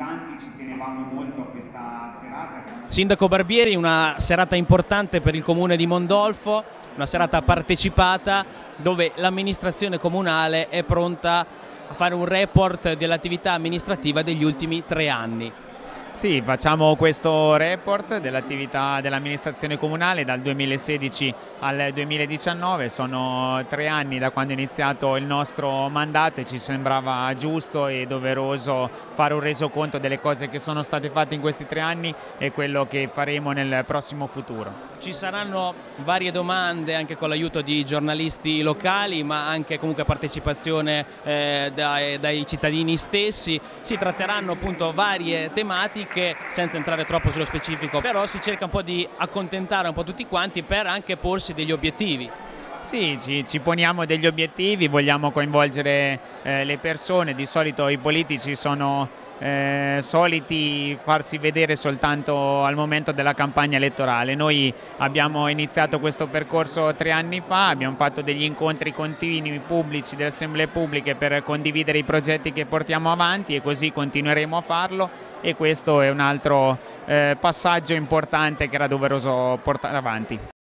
tanti ci tenevamo molto a questa serata. Sindaco Barbieri, una serata importante per il comune di Mondolfo, una serata partecipata dove l'amministrazione comunale è pronta a fare un report dell'attività amministrativa degli ultimi 3 anni. Sì, facciamo questo report dell'attività dell'amministrazione comunale dal 2016 al 2019, sono 3 anni da quando è iniziato il nostro mandato e ci sembrava giusto e doveroso fare un resoconto delle cose che sono state fatte in questi 3 anni e quello che faremo nel prossimo futuro. Ci saranno varie domande anche con l'aiuto di giornalisti locali, ma anche comunque partecipazione dai cittadini stessi. Si tratteranno appunto varie tematiche senza entrare troppo sullo specifico, però si cerca un po' di accontentare un po' tutti quanti per anche porsi degli obiettivi. Sì, ci poniamo degli obiettivi, vogliamo coinvolgere le persone, di solito i politici sono soliti farsi vedere soltanto al momento della campagna elettorale. Noi abbiamo iniziato questo percorso 3 anni fa, abbiamo fatto degli incontri continui pubblici, delle assemblee pubbliche per condividere i progetti che portiamo avanti e così continueremo a farlo e questo è un altro passaggio importante che era doveroso portare avanti.